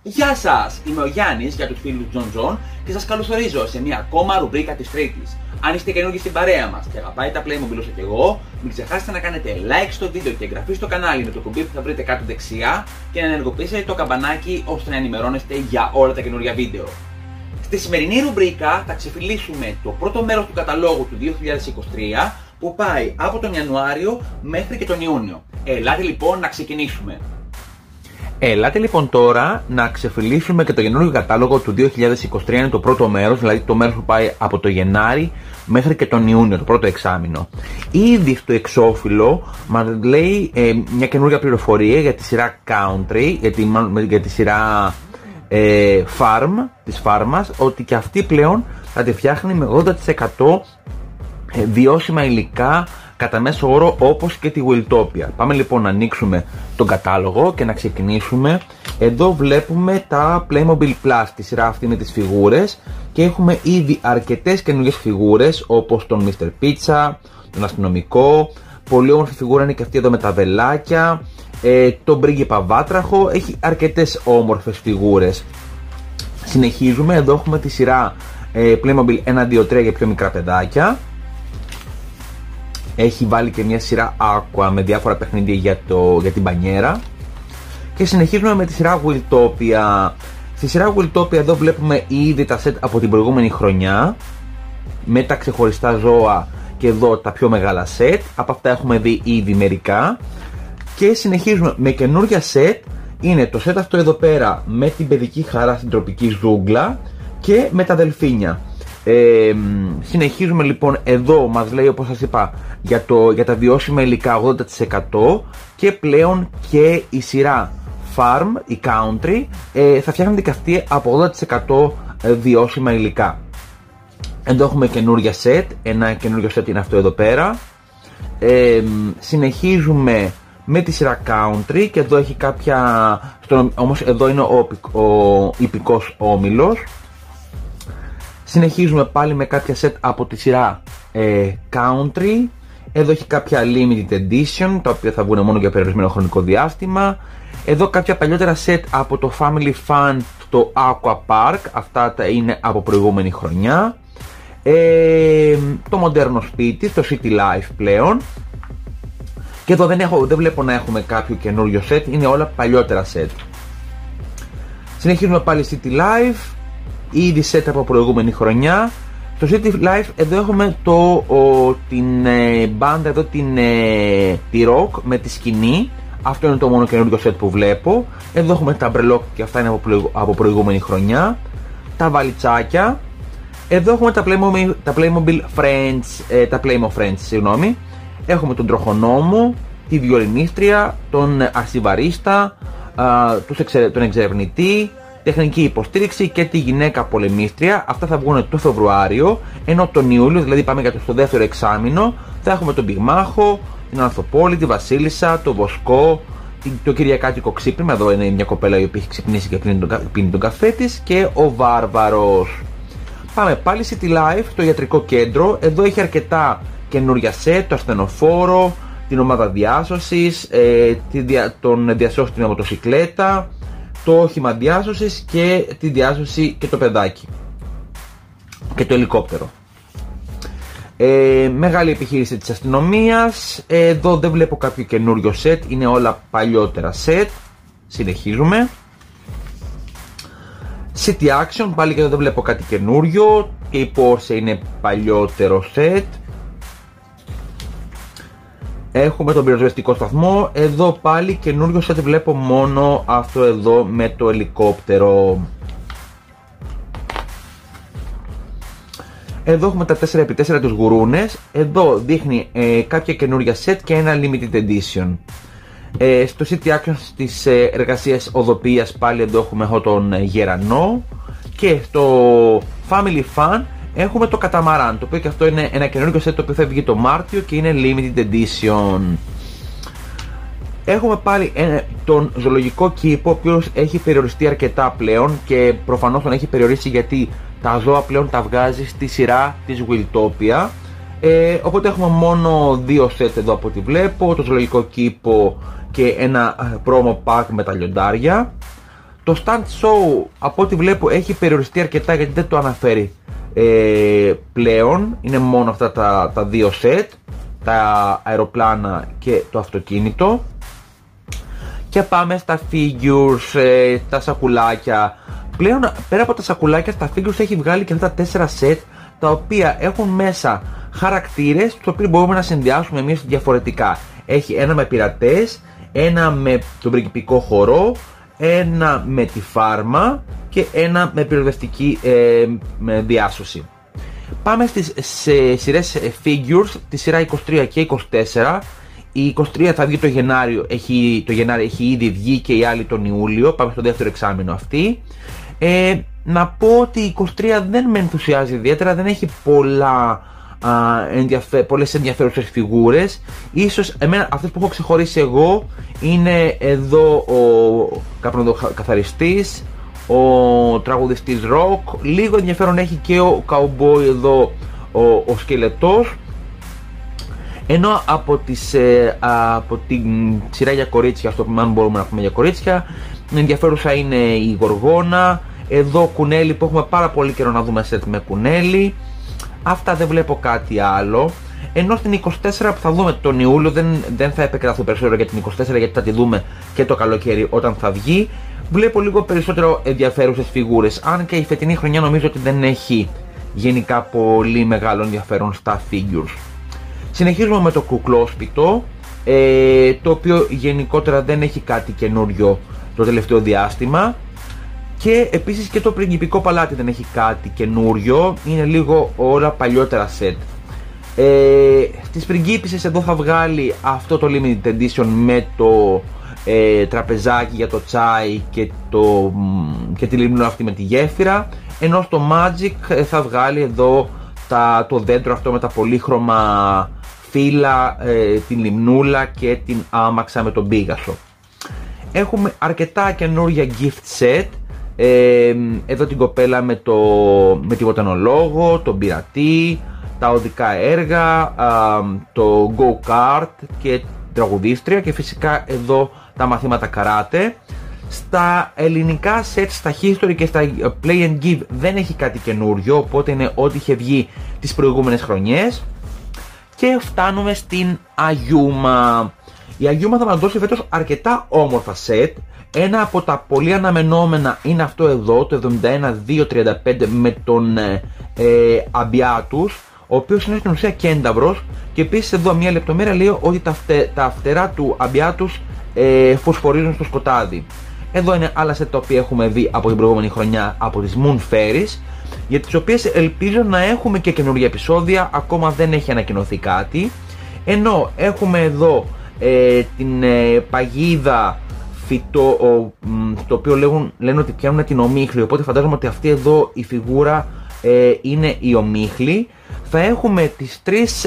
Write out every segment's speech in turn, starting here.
Γεια σας! Είμαι ο Γιάννης για τους φίλους του John και σας καλωσορίζω σε μια ακόμα ρουμπρίκα της Τρίτης. Αν είστε καινούργιοι στην παρέα μας και αγαπάτε τα Playmobil όσο και εγώ, μην ξεχάσετε να κάνετε like στο βίντεο και εγγραφή στο κανάλι με το κουμπί που θα βρείτε κάτω δεξιά και να ενεργοποιήσετε το καμπανάκι ώστε να ενημερώνεστε για όλα τα καινούργια βίντεο. Στη σημερινή ρουμπρίκα θα ξεφυλίσουμε το πρώτο μέρος του καταλόγου του 2023 που πάει από τον Ιανουάριο μέχρι και τον Ιούνιο. Ελάτε λοιπόν να ξεκινήσουμε. Ελάτε λοιπόν τώρα να ξεφυλίσουμε και το καινούργιο κατάλογο του 2023, είναι το πρώτο μέρος, δηλαδή το μέρος που πάει από το Γενάρη μέχρι και τον Ιούνιο, το πρώτο εξάμηνο. Ήδη στο εξώφυλλο μας λέει μια καινούργια πληροφορία για τη σειρά Country, για τη σειρά Farm, της φάρμας, ότι και αυτή πλέον θα τη φτιάχνει με 80% βιώσιμα υλικά κατά μέσο όρο, όπως και τη Wiltopia. Πάμε λοιπόν να ανοίξουμε τον κατάλογο και να ξεκινήσουμε. Εδώ βλέπουμε τα Playmobil Plus, τη σειρά αυτή με τις φιγούρες, και έχουμε ήδη αρκετές καινούργιες φιγούρες όπως τον Mr. Pizza, τον αστυνομικό. Πολύ όμορφη φιγούρα είναι και αυτή εδώ με τα βελάκια, τον πρίγκιπα Βάτραχο. Έχει αρκετές όμορφες φιγούρες. Συνεχίζουμε, εδώ έχουμε τη σειρά Playmobil 1, 2, 3 για πιο μικρά παιδάκια. Έχει βάλει και μια σειρά Aqua με διάφορα παιχνίδια για την μπανιέρα. Και συνεχίζουμε με τη σειρά Wiltopia. Στη σειρά Wiltopia εδώ βλέπουμε ήδη τα set από την προηγούμενη χρονιά με τα ξεχωριστά ζώα και εδώ τα πιο μεγάλα set. Από αυτά έχουμε δει ήδη μερικά. Και συνεχίζουμε με καινούργια set. Είναι το set αυτό εδώ πέρα με την παιδική χαρά στην τροπική ζούγκλα και με τα δελφίνια. Συνεχίζουμε λοιπόν, εδώ μας λέει, όπως σας είπα, για τα βιώσιμα υλικά 80% και πλέον και η σειρά Farm, η Country, θα φτιάχνεται και αυτή από 80% βιώσιμα υλικά. Εδώ έχουμε καινούργια set, ένα καινούργιο set είναι αυτό εδώ πέρα. Συνεχίζουμε με τη σειρά Country και εδώ έχει κάποια, όμως εδώ είναι ο ιππικός όμιλος. Συνεχίζουμε πάλι με κάποια set από τη σειρά Country. Εδώ έχει κάποια limited edition, τα οποία θα βγουν μόνο για περιορισμένο χρονικό διάστημα. Εδώ κάποια παλιότερα set από το Family Fun στο Aqua Park. Αυτά είναι από προηγούμενη χρονιά. Το μοντέρνο σπίτι, το City Life πλέον. Και εδώ δεν βλέπω να έχουμε κάποιο καινούριο set, είναι όλα παλιότερα set. Συνεχίζουμε πάλι City Life. Ήδη set από προηγούμενη χρονιά. Στο City Life εδώ έχουμε την μπάντα εδώ, τη rock με τη σκηνή. Αυτό είναι το μόνο καινούργιο set που βλέπω. Εδώ έχουμε τα μπρελόκ και αυτά είναι από προηγούμενη χρονιά. Τα βαλιτσάκια. Εδώ έχουμε τα Playmobil Friends, τα Playmo Friends, συγγνώμη. Έχουμε τον τροχονόμο, τη βιολινίστρια, τον αρσιβαρίστα, τον εξερευνητή, τεχνική υποστήριξη και τη γυναίκα πολεμίστρια. Αυτά θα βγουν το Φεβρουάριο, ενώ τον Ιούλιο, δηλαδή πάμε για το δεύτερο εξάμηνο, θα έχουμε τον Πυγμάχο, την Ανθοπόλη, τη Βασίλισσα, τον Βοσκό, το Κυριακάτικο ξύπνημα. Εδώ είναι μια κοπέλα η οποία έχει ξυπνήσει και πίνει τον καφέ της, και ο Βάρβαρος. Πάμε πάλι City Life, το ιατρικό κέντρο. Εδώ έχει αρκετά καινούρια set, το ασθενοφόρο, την ομάδα διάσωσης, τον διασώστη με μοτοσυκλέτα, το όχημα διάσωσης και τη διάσωση και το παιδάκι και το ελικόπτερο. Μεγάλη επιχείρηση της αστυνομίας. Εδώ δεν βλέπω κάποιο καινούριο set, είναι όλα παλιότερα set. Συνεχίζουμε. City Action, πάλι και εδώ δεν βλέπω κάτι καινούριο, και η Porsche είναι παλιότερο set. Έχουμε τον πυροσβεστικό σταθμό. Εδώ πάλι καινούριο set βλέπω μόνο αυτό εδώ με το ελικόπτερο. Εδώ έχουμε τα 4x4 τους γουρούνες. Εδώ δείχνει κάποια καινούρια set και ένα limited edition. Στο City Action στις εργασίες οδοποιίας πάλι εδώ έχουμε τον γερανό. Και στο Family Fun έχουμε το καταμαράν, το οποίο και αυτό είναι ένα καινούργιο set το οποίο θα βγει το Μάρτιο και είναι limited edition. Έχουμε πάλι τον ζωολογικό κήπο, ο οποίος έχει περιοριστεί αρκετά πλέον και προφανώς τον έχει περιορίσει γιατί τα ζώα πλέον τα βγάζει στη σειρά της Wiltopia. Οπότε έχουμε μόνο δύο set εδώ από ό,τι βλέπω, το ζωολογικό κήπο και ένα promo pack με τα λιοντάρια. Το stand show από ό,τι βλέπω έχει περιοριστεί αρκετά γιατί δεν το αναφέρει πλέον. Είναι μόνο αυτά τα δύο set, τα αεροπλάνα και το αυτοκίνητο. Και πάμε στα figures, τα σακουλάκια. Πλέον πέρα από τα σακουλάκια, στα figures έχει βγάλει και αυτά τα 4 set, τα οποία έχουν μέσα χαρακτήρες, τους οποίους μπορούμε να συνδυάσουμε εμείς διαφορετικά. Έχει ένα με πειρατές, ένα με τον πριγκιπικό χορό, ένα με τη φάρμα και ένα με πυροσβεστική διάσωση. Πάμε στις σειρές figures, τη σειρά 23 και 24. Η 23 θα βγει το Γενάριο, έχει ήδη βγει, και η άλλη τον Ιούλιο. Πάμε στο δεύτερο εξάμηνο αυτή. Να πω ότι η 23 δεν με ενθουσιάζει ιδιαίτερα, δεν έχει πολλές ενδιαφέρουσες φιγούρες. Ίσως εμένα αυτές που έχω ξεχωρίσει εγώ είναι εδώ ο καπνοκαθαριστής, ο τραγουδιστής rock, λίγο ενδιαφέρον έχει και ο καουμπόι εδώ, ο σκελετός. Ενώ από την σειρά για κορίτσια, στο αν μπορούμε να πούμε για κορίτσια, ενδιαφέρουσα είναι η Γοργόνα. Εδώ κουνέλι που έχουμε πάρα πολύ καιρό να δούμε σετ με κουνέλι. Αυτά, δεν βλέπω κάτι άλλο. Ενώ στην 24 που θα δούμε τον Ιούλιο, δεν θα επεκταθώ περισσότερο για την 24 γιατί θα τη δούμε και το καλοκαίρι όταν θα βγει. Βλέπω λίγο περισσότερο ενδιαφέρουσες φιγούρες. Αν και η φετινή χρονιά νομίζω ότι δεν έχει γενικά πολύ μεγάλο ενδιαφέρον στα figures. Συνεχίζουμε με το κουκλόσπιτο, το οποίο γενικότερα δεν έχει κάτι καινούριο το τελευταίο διάστημα. Και επίσης και το πριγκιπικό παλάτι δεν έχει κάτι καινούριο, είναι λίγο όλα παλιότερα set. Στις πριγκίπισσες εδώ θα βγάλει αυτό το limited edition με το τραπεζάκι για το τσάι και τη λιμνούλα αυτή με τη γέφυρα. Ενώ στο Magic θα βγάλει εδώ το δέντρο αυτό με τα πολύχρωμα φύλλα, την λιμνούλα και την άμαξα με τον πίγασο. Έχουμε αρκετά καινούργια gift set. Εδώ την κοπέλα με τη βοτανολόγο, τον πειρατή, τα οδικά έργα, το go-kart και τραγουδίστρια, και φυσικά εδώ τα μαθήματα καράτε. Στα ελληνικά set, στα history και στα play and give δεν έχει κάτι καινούριο, οπότε είναι ό,τι είχε βγει τις προηγούμενες χρονιές. Και φτάνουμε στην Αγιούμα. Η Αγιούμα θα μας δώσει φέτος αρκετά όμορφα set. Ένα από τα πολύ αναμενόμενα είναι αυτό εδώ, το 71-235 με τον Αμπιάτους, ο οποίος είναι στην ουσία κένταυρος. Και επίσης εδώ μια λεπτομέρεια λέει ότι τα φτερά του Αμπιάτους φωσφορίζουν στο σκοτάδι. Εδώ είναι άλλα set τα οποία έχουμε δει από την προηγούμενη χρονιά από τις Moon Fairies, για τις οποίες ελπίζω να έχουμε και καινούργια επεισόδια, ακόμα δεν έχει ανακοινωθεί κάτι. Ενώ έχουμε εδώ την παγίδα φυτό, το οποίο λένε ότι πιάνουν την ομίχλη, οπότε φαντάζομαι ότι αυτή εδώ η φιγούρα είναι η ομίχλη. Θα έχουμε τις τρεις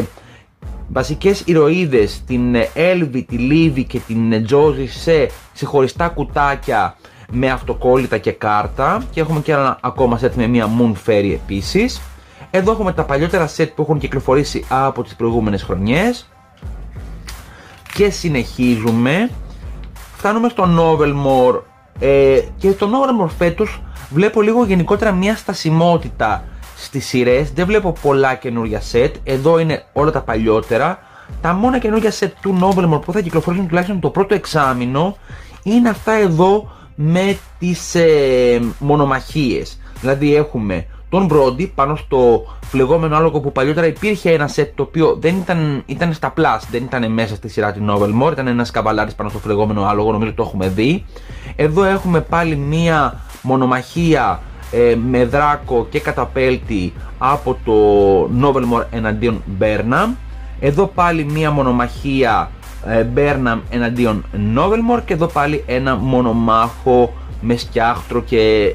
βασικές ηρωίδες, την Έλβη, τη Λίβη και την Τζόζη, σε ξεχωριστά κουτάκια με αυτοκόλλητα και κάρτα, και έχουμε και ένα ακόμα set με μια Moon Fairy επίσης. Εδώ έχουμε τα παλιότερα set που έχουν κυκλοφορήσει από τις προηγούμενες χρονιές. Και συνεχίζουμε. Φτάνουμε στο Novelmore, και στο Novelmore φέτος βλέπω λίγο γενικότερα μια στασιμότητα στις σειρές. Δεν βλέπω πολλά καινούργια set. Εδώ είναι όλα τα παλιότερα. Τα μόνα καινούργια set του Novelmore που θα κυκλοφορήσουν τουλάχιστον το πρώτο εξάμηνο είναι αυτά εδώ με τις μονομαχίες. Δηλαδή έχουμε τον Brody πάνω στο φλεγόμενο άλογο που παλιότερα υπήρχε ένα set το οποίο δεν ήταν στα Plus, δεν ήταν μέσα στη σειρά την Novelmore, ήταν ένας καβαλάρης πάνω στο φλεγόμενο άλογο, νομίζω το έχουμε δει. Εδώ έχουμε πάλι μία μονομαχία με δράκο και καταπέλτη από το Novelmore εναντίον Burnham. Εδώ πάλι μία μονομαχία Burnham εναντίον Novelmore, και εδώ πάλι ένα μονομάχο με σκιάχτρο και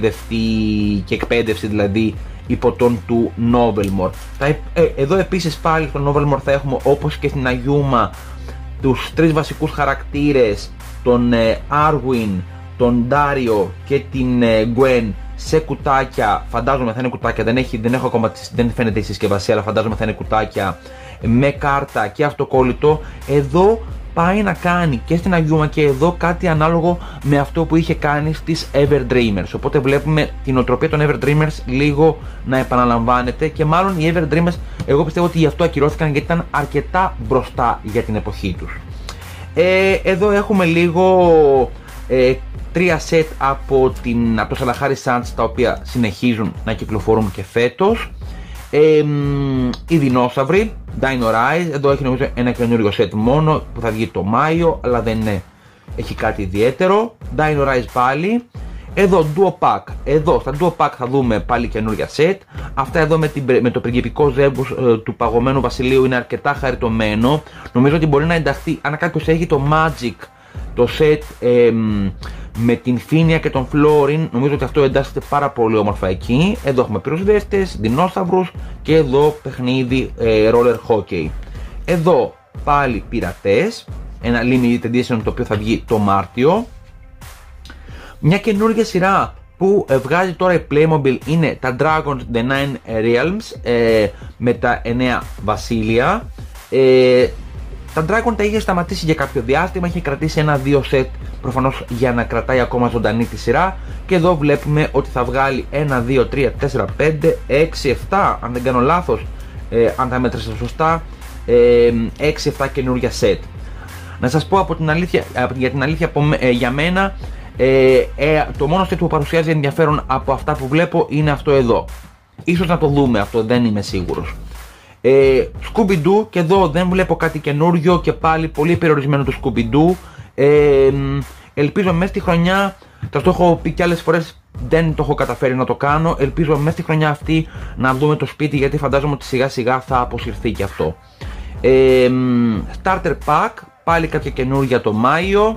εκπαίδευση δηλαδή υποτών του Novelmore. Εδώ επίσης πάλι στο Novelmore θα έχουμε, όπως και στην Αγιούμα, τους τρεις βασικούς χαρακτήρες, τον Arwen, τον Dario και την Gwen, σε κουτάκια. Φαντάζομαι θα είναι κουτάκια, δεν φαίνεται η συσκευασία, αλλά φαντάζομαι θα είναι κουτάκια με κάρτα και αυτοκόλλητο. Εδώ πάει να κάνει και στην Αγιούμα και εδώ κάτι ανάλογο με αυτό που είχε κάνει στις Everdreamers. Οπότε βλέπουμε την οτροπία των Everdreamers λίγο να επαναλαμβάνεται και μάλλον οι Everdreamers εγώ πιστεύω ότι γι' αυτό ακυρώθηκαν, γιατί ήταν αρκετά μπροστά για την εποχή τους. Εδώ έχουμε λίγο 3 σετ από το Kalahari Sands, τα οποία συνεχίζουν να κυκλοφορούν και φέτος. Οι δεινόσαυροι, Dino Rise, εδώ έχει νομίζω ένα καινούριο σετ μόνο που θα βγει το Μάιο, αλλά δεν έχει κάτι ιδιαίτερο. Dino Rise πάλι. Εδώ Duo Pack, εδώ στα Duo Pack θα δούμε πάλι καινούρια σετ. Αυτά εδώ με το πριγκιπικό ζεύγος του παγωμένου βασιλείου είναι αρκετά χαριτωμένο. Νομίζω ότι μπορεί να ενταχθεί, αν κάποιος έχει το Magic, το σετ με την Φίνια και τον Φλόριν, νομίζω ότι αυτό εντάσσεται πάρα πολύ όμορφα εκεί. Εδώ έχουμε πυροσβέστες, δεινόσαυρους και εδώ παιχνίδι roller hockey. Εδώ πάλι πειρατές, ένα limited edition το οποίο θα βγει το Μάρτιο. Μια καινούργια σειρά που βγάζει τώρα η Playmobil είναι τα Dragons The Nine Realms με τα 9 βασίλεια. Τα Dragon τα είχε σταματήσει για κάποιο διάστημα, είχε κρατήσει 1-2 σετ προφανώς για να κρατάει ακόμα ζωντανή τη σειρά, και εδώ βλέπουμε ότι θα βγάλει 1, 2, 3, 4, 5, 6, 7, αν δεν κάνω λάθος, αν τα μέτρησα σωστά, 6-7 καινούργια σετ. Να σας πω για την αλήθεια για μένα, το μόνο σετ που παρουσιάζει ενδιαφέρον από αυτά που βλέπω είναι αυτό εδώ. Ίσως να το δούμε αυτό, δεν είμαι σίγουρος. Scooby-Doo, και εδώ δεν βλέπω κάτι καινούριο και πάλι πολύ περιορισμένο το Scooby-Doo. Ελπίζω μέσα στη χρονιά, θα το έχω πει και άλλες φορές, δεν το έχω καταφέρει να το κάνω, ελπίζω μέσα στη χρονιά αυτή να δούμε το σπίτι, γιατί φαντάζομαι ότι σιγά σιγά θα αποσυρθεί και αυτό. Starter Pack, πάλι κάποια καινούργια το Μάιο,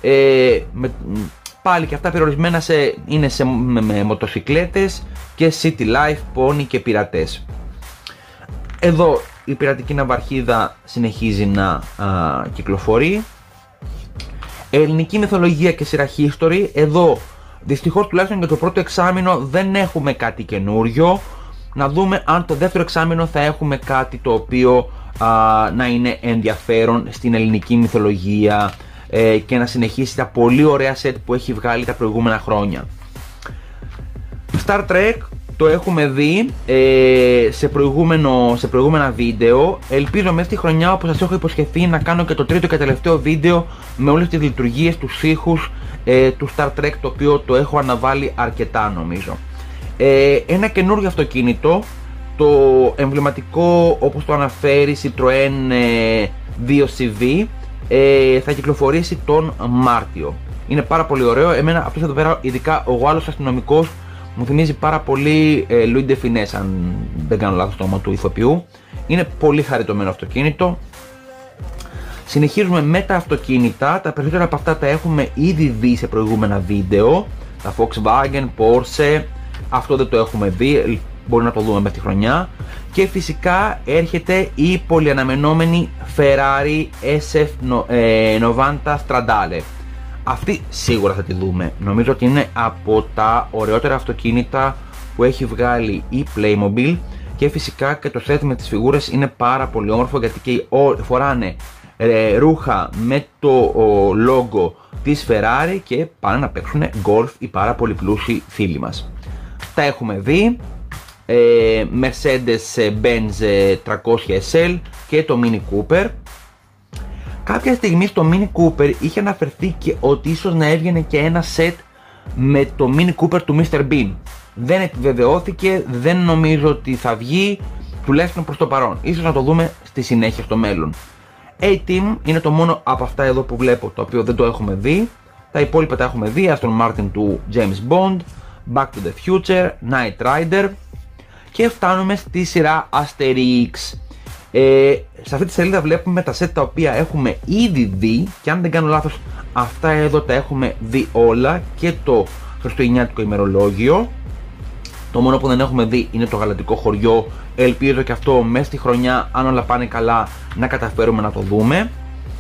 πάλι και αυτά περιορισμένα είναι με μοτοσικλέτες και City Life, πόνι και πειρατές. Εδώ η πειρατική ναυαρχίδα συνεχίζει να κυκλοφορεί. Ελληνική μυθολογία και σειρά History. Εδώ δυστυχώς τουλάχιστον για το πρώτο εξάμηνο δεν έχουμε κάτι καινούριο. Να δούμε αν το δεύτερο εξάμηνο θα έχουμε κάτι το οποίο να είναι ενδιαφέρον στην ελληνική μυθολογία και να συνεχίσει τα πολύ ωραία σετ που έχει βγάλει τα προηγούμενα χρόνια. Star Trek το έχουμε δει σε προηγούμενα βίντεο. Ελπίζω μέσα στη χρονιά, όπως σας έχω υποσχεθεί, να κάνω και το τρίτο και τελευταίο βίντεο με όλες τις λειτουργίες, τους ήχους του Star Trek, το οποίο το έχω αναβάλει αρκετά νομίζω. Ένα καινούργιο αυτοκίνητο, το εμβληματικό, όπως το αναφέρει, Citroën 2CV, θα κυκλοφορήσει τον Μάρτιο. Είναι πάρα πολύ ωραίο. Εμένα αυτός εδώ πέρα, ειδικά ο Γάλλος αστυνομικός, μου θυμίζει πάρα πολύ Louis de Funès, αν δεν κάνω λάθος το όνομα του ηθοποιού. Είναι πολύ χαριτωμένο αυτοκίνητο. Συνεχίζουμε με τα αυτοκίνητα. Τα περισσότερα από αυτά τα έχουμε ήδη δει σε προηγούμενα βίντεο. Τα Volkswagen, Porsche, αυτό δεν το έχουμε δει, μπορεί να το δούμε μέσα στη χρονιά. Και φυσικά έρχεται η πολυαναμενόμενη Ferrari SF90 Stradale. Αυτή σίγουρα θα τη δούμε. Νομίζω ότι είναι από τα ωραιότερα αυτοκίνητα που έχει βγάλει η Playmobil, και φυσικά και το set με τις φιγούρες είναι πάρα πολύ όμορφο, γιατί και φοράνε ρούχα με το logo της Ferrari και πάνε να παίξουν golf οι πάρα πολύ πλούσιοι φίλοι μας. Τα έχουμε δει, Mercedes-Benz 300 SL και το Mini Cooper. Κάποια στιγμή στο Mini Cooper είχε αναφερθεί και ότι ίσως να έβγαινε και ένα set με το Mini Cooper του Mr. Bean. Δεν επιβεβαιώθηκε, δεν νομίζω ότι θα βγει, τουλάχιστον προς το παρόν. Ίσως να το δούμε στη συνέχεια στο μέλλον. A-Team είναι το μόνο από αυτά εδώ που βλέπω το οποίο δεν το έχουμε δει. Τα υπόλοιπα τα έχουμε δει, Aston Martin του James Bond, Back to the Future, Knight Rider, και φτάνουμε στη σειρά Asterix. Σε αυτή τη σελίδα βλέπουμε τα set τα οποία έχουμε ήδη δει, και αν δεν κάνω λάθος αυτά εδώ τα έχουμε δει όλα, και το χριστουγεννιάτικο ημερολόγιο. Το μόνο που δεν έχουμε δει είναι το γαλατικό χωριό. Ελπίζω και αυτό μέσα στη χρονιά, αν όλα πάνε καλά, να καταφέρουμε να το δούμε.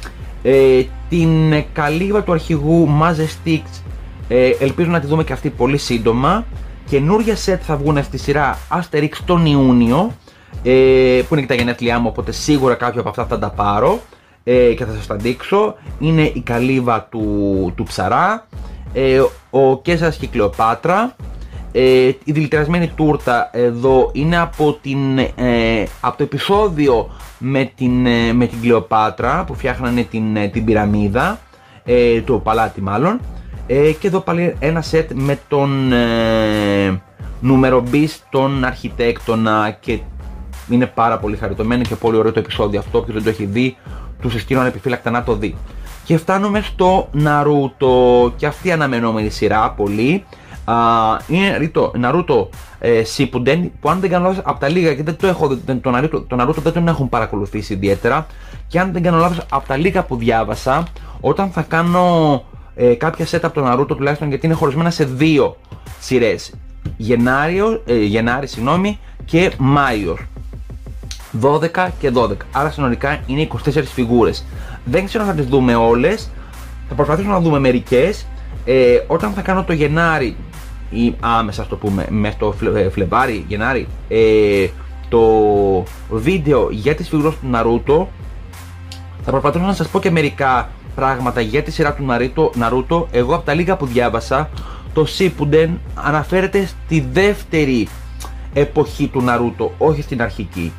Την καλύβα του αρχηγού Mazestix, ελπίζω να τη δούμε και αυτή πολύ σύντομα. Καινούργια set θα βγουν στη σειρά Asterix τον Ιούνιο, που είναι και τα γενέθλιά μου, οπότε σίγουρα κάποια από αυτά θα τα πάρω. και θα σας τα δείξω. Είναι η καλύβα του ψαρά, ο Κέσαρας και η Κλεοπάτρα. Η δηλητηριασμένη τούρτα εδώ είναι από το επεισόδιο με την Κλεοπάτρα που φτιάχνανε την πυραμίδα, το παλάτι μάλλον. Και εδώ πάλι ένα σετ με τον νούμερομπής, τον αρχιτέκτονα, και είναι πάρα πολύ χαριτωμένο και πολύ ωραίο το επεισόδιο αυτό. Όποιος δεν το έχει δει, του συστήνω ανεπιφύλακτα να το δει. Και φτάνουμε στο Ναρούτο, και αυτή η αναμενόμενη σειρά πολύ. Είναι το Naruto Shippuden, που αν δεν κάνω λάθος από τα λίγα, και δεν το έχω, το Naruto δεν τον έχουν παρακολουθήσει ιδιαίτερα, και αν δεν κάνω λάθος από τα λίγα που διάβασα, όταν θα κάνω κάποια set από το Naruto, τουλάχιστον γιατί είναι χωρισμένα σε δύο σειρές, Γενάρη και Μάιος, 12 και 12, άρα συνολικά είναι 24 φιγούρες. Δεν ξέρω αν θα τις δούμε όλες, θα προσπαθήσουμε να δούμε μερικές. Όταν θα κάνω το Γενάρη, ή άμεσα ας το πούμε μέχρι το Φλεβάρι, Γενάρη, το βίντεο για τις φιγούρες του Naruto, θα προσπαθήσω να σας πω και μερικά πράγματα για τη σειρά του Naruto. Εγώ από τα λίγα που διάβασα, το Shippuden αναφέρεται στη δεύτερη εποχή του Naruto, όχι στην αρχική.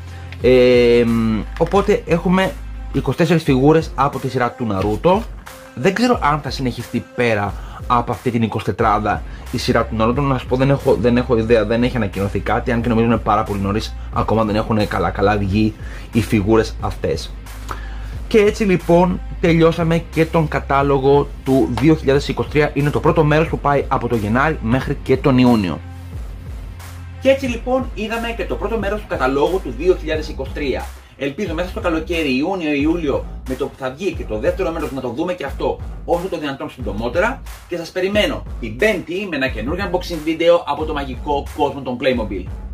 Οπότε έχουμε 24 φιγούρες από τη σειρά του Naruto. Δεν ξέρω αν θα συνεχιστεί πέρα από αυτή την 24η η σειρά του Naruto. Να σας πω, δεν έχω ιδέα, δεν έχει ανακοινωθεί κάτι, αν και νομίζω είναι πάρα πολύ νωρίς, ακόμα δεν έχουν καλά βγει οι φιγούρες αυτές. Και έτσι λοιπόν τελειώσαμε και τον κατάλογο του 2023. Είναι το πρώτο μέρος που πάει από το Γενάρη μέχρι και τον Ιούνιο. Και έτσι λοιπόν είδαμε και το πρώτο μέρος του καταλόγου του 2023. Ελπίζω μέσα στο καλοκαίρι, Ιούνιο-Ιούλιο, με το που θα βγει και το δεύτερο μέρος, να το δούμε και αυτό όσο το δυνατόν συντομότερα. Και σας περιμένω την Πέμπτη με ένα καινούργιο unboxing βίντεο από το μαγικό κόσμο των Playmobil.